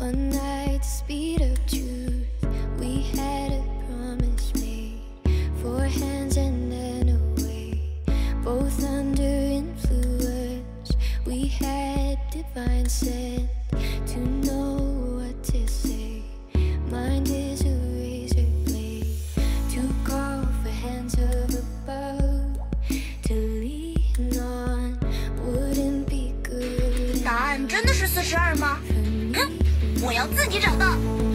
One night, speed of truth. We had a promise made. 4 hands and then away. Both under influence. We had divine scent to know what to say. Mind is a razor blade to call for hands of above. To lean on wouldn't be good. 答案真的是42吗？哼，我要自己找到。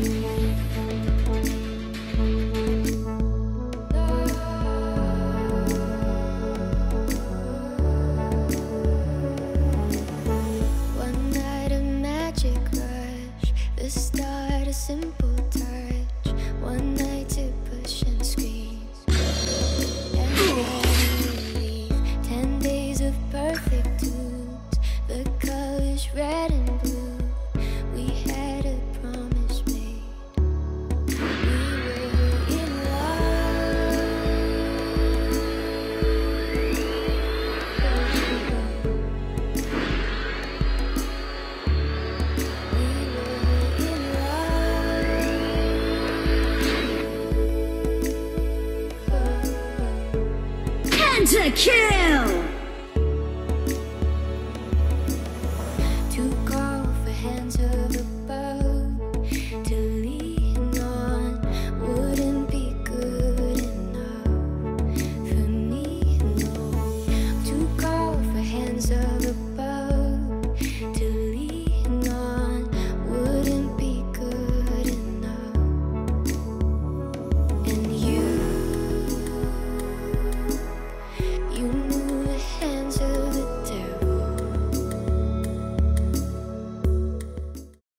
One night a magic rush, the start a simple touch. One night to push and squeeze, and then relief. 10 days of perfect tunes, the colors red and blue. We had a promise made. We were in love. We were in love. Penta Kill.